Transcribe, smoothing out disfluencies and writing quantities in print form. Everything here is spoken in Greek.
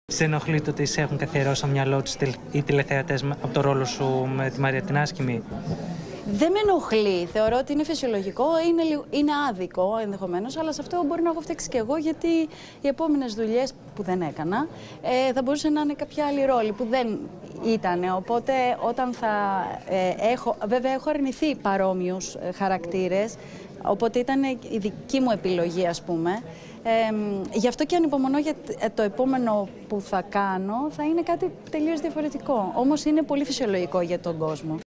Σε ενοχλεί το ότι σε έχουν καθιερώσει στο μυαλό τους οι τηλεθεατές από το ρόλο σου με τη Μαρία την Άσχημη? Δεν με ενοχλεί. Θεωρώ ότι είναι φυσιολογικό, είναι άδικο ενδεχομένως, αλλά σε αυτό μπορεί να έχω φταίξει και εγώ, γιατί οι επόμενες δουλειές που δεν έκανα θα μπορούσε να είναι κάποια άλλη ρόλη που δεν ήταν. Οπότε όταν θα βέβαια έχω αρνηθεί παρόμοιους χαρακτήρες, οπότε ήταν η δική μου επιλογή, ας πούμε. Γι' αυτό και ανυπομονώ, για το επόμενο που θα κάνω θα είναι κάτι τελείως διαφορετικό. Όμως είναι πολύ φυσιολογικό για τον κόσμο.